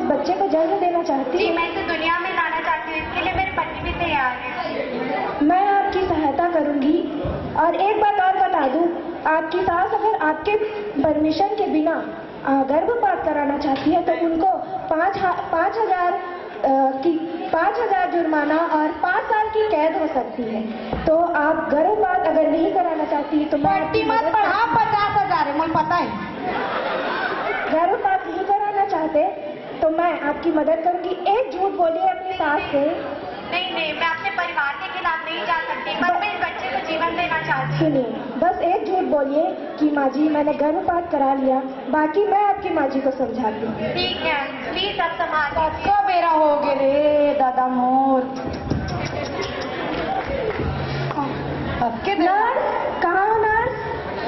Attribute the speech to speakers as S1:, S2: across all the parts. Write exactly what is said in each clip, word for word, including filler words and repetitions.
S1: बच्चे को जन्म देना चाहती
S2: जी,
S1: हैं।
S2: मैं इसे दुनिया में लाना चाहती हूँ, इसके लिए मेरे पति भी तैयार है।
S1: मैं आपकी सहायता करूंगी। और एक बात और बता दूं, आपकी सास अगर आपके परमिशन के बिना गर्भपात कराना चाहती है तो उनको पाँच पाँच हजार की पाँच हजार जुर्माना और पाँच साल की कैद हो सकती है। तो आप गर्भपात अगर नहीं कराना चाहती तो मैं
S3: पट्टी मत बढ़ा, पचास हजार है मुझे पता है।
S1: गर्भपात नहीं कराना चाहते तो मैं आपकी मदद करूंगी। एक झूठ बोलिए अपनी सास से।
S2: नहीं नहीं, मैं अपने परिवार के खिलाफ नहीं जा सकती, पर मैं इस बच्चे को जीवन देना चाहती हूँ।
S1: सुनिए, बस एक झूठ बोलिए कि माँ जी मैंने गर्भपात करा लिया, बाकी मैं आपकी माँ जी को समझाती हूँ।
S2: ठीक है, प्लीज अब संभाल।
S3: सबका बेरा हो गए रे दादा मोर। सबके
S1: नर्स कहाँ हो नर्स?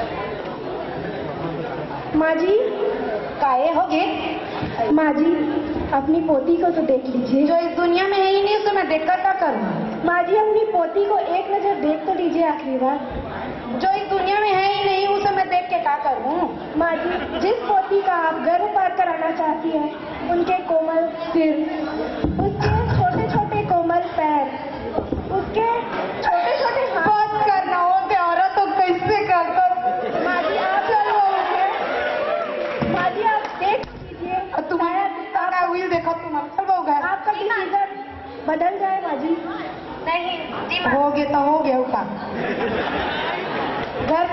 S1: माँ जी
S3: काहे हो गए?
S1: माँ जी अपनी पोती को तो देख लीजिए।
S3: जो इस दुनिया में है ही नहीं उसे मैं देखकर क्या करूँ?
S1: माँ जी अपनी पोती को एक नजर देख तो लीजिए आखिरी बार।
S3: जो इस दुनिया में है ही नहीं उसे मैं देख के क्या करूँ?
S1: माँ जी जिस पोती का आप गर्भपात कराना चाहती हैं उनके कोमल सिर, उसके छोटे छोटे कोमल पैर, उसके छोटे छोटे हाथ।
S3: बात करना हो प्यारा तो कैसे कर कर?
S1: माँ जी आप लोग माँ जी आप देख लीजिए।
S3: तुम्हारा आपका व्हील देखो तुम चल हो गया।
S1: आपका डिसीजन बदल जाए माँ जी।
S2: नहीं जी माँ।
S3: हो गया तो हो गया उसका घर।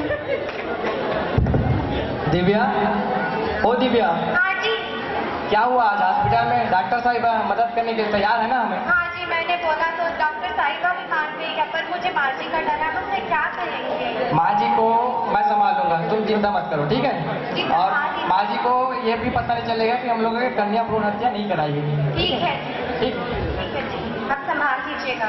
S4: दिव्या, ओ दिव्या।
S2: हाँ जी।
S4: क्या हुआ आज हॉस्पिटल में? डॉक्टर साहिबा मदद करने के लिए तैयार है ना हमें?
S2: हाँ जी, मैंने बोला तो डॉक्टर साहिबा भी मान गई है, पर मुझे माँ जी का डर है, मुझसे क्या करेंगे?
S4: माँ जी को मैं संभाल लूंगा, तुम चिंता मत करो, ठीक है? और माँ जी को ये भी पता नहीं चलेगा कि हम लोगों ने कन्या भ्रूण हत्या नहीं कराई है।
S2: ठीक है।
S4: ठीक
S2: ठीक है जी, आप संभाल लीजिएगा।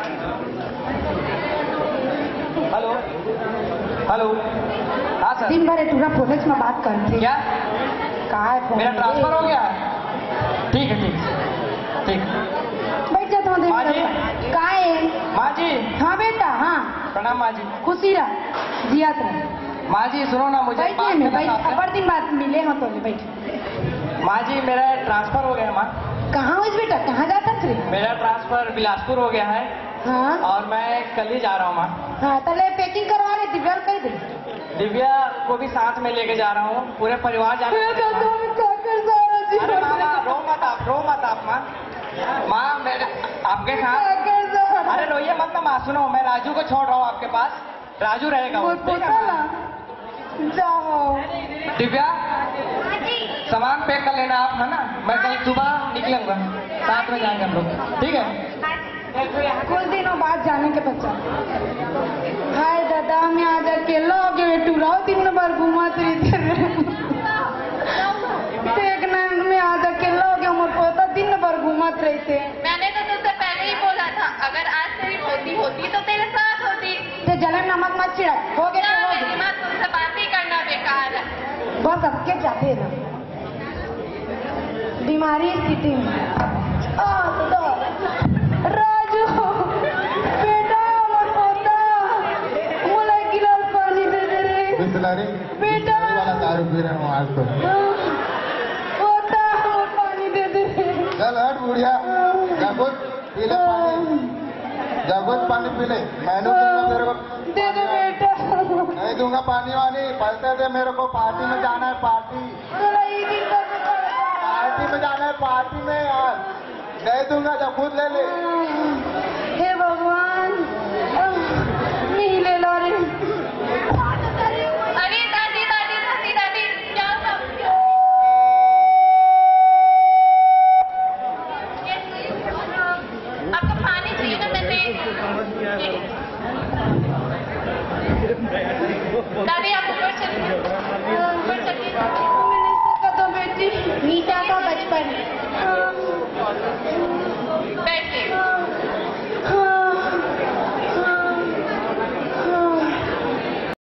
S4: Hello hello. हाँ सर।
S3: दिन भर पूरा पुलिस में बात करती।
S4: क्या?
S3: कहा है?
S4: मेरा ट्रांसफर हो गया है? ठीक है ठीक है ठीक।
S3: बैठ जाता हूँ।
S4: माँ जी।
S3: कहा है?
S4: माँ जी।
S3: हाँ बेटा हाँ।
S4: प्रणाम माँ जी।
S3: खुशी रहा जियात रहा।
S4: माँ जी सुनो ना, मुझे
S3: बैठिए में बैठ, अपर दिन बाद मिले हाँ तो बैठ।
S4: माँ जी मेरा ट्रांसफर हो गया है माँ।
S3: कहाँ हो बेटा, कहाँ जाता थे?
S4: मेरा ट्रांसफर बिलासपुर हो गया है।
S3: हाँ
S4: और मैं कल ही जा रहा हूँ माँ।
S3: हाँ तले पैकिंग करवा रहे दिव्या कर दे।
S4: दिव्या को भी साथ में लेके जा रहा हूँ, पूरे परिवार जा रहे हैं। अरे मामा रो मत आप, रो मत आप माँ। माँ मेरे आपके साथ। अरे रोइए मत ना माँ, सुनो मैं राजू को छोड़ रहा हूँ आपके पास, राजू रहेगा वो।
S3: जाओ
S4: दिव्या
S2: हाँ जी।
S4: सामान पैक कर लेना आप, है ना? मैं कल सुबह निकलूंगा, साथ में जाएंगे हम लोग, ठीक है?
S2: हाँ जी।
S3: कुछ दिनों बाद जाने के बच्चा। हाय दादा मैं आज अकेला हो गया टूराओ दिन भर घुमात रही देखना मैं आज अकेला हो गया मोर पोता दिन भर घुमात रही थे।
S2: मैंने तो तुझसे पहले ही बोला था, अगर आज तेरी पोती होती तो तेरे साथ होती।
S3: तो जलन नमक मत छिड़क, हो गया
S2: ना
S3: तो हो
S2: मेरी
S3: गया।
S2: माँ, तुमसे बात ही करना बेकार है।
S3: बस अब के जाते ना बीमारी स्थिति में। आ, तो, राजू बेटा मोर पोता मुझे गिलास पानी दे दे रे
S5: बिस्लरी
S3: बेटा
S5: वाला दारू पी रहा हूँ आज तो।
S3: पोता मोर पानी दे दे रे।
S5: चल हट बुढ़िया, जगुत पी ले पानी, जगुत पानी पी ले। मैं दूंगा मेरे को
S3: दे दे बेटा।
S5: नहीं दूंगा पानी वानी, पैसे दे मेरे को, पार्टी में जाना है पार्टी, पार्टी में जाना है पार्टी में यार। नहीं दूंगा जब खुद ले ले।
S3: हे भगवान नहीं ले लो रे।
S2: अरे दादी दादी दादी दादी क्या सब आपको पानी चाहिए ना? मैंने दादी आप ऊपर चलिए।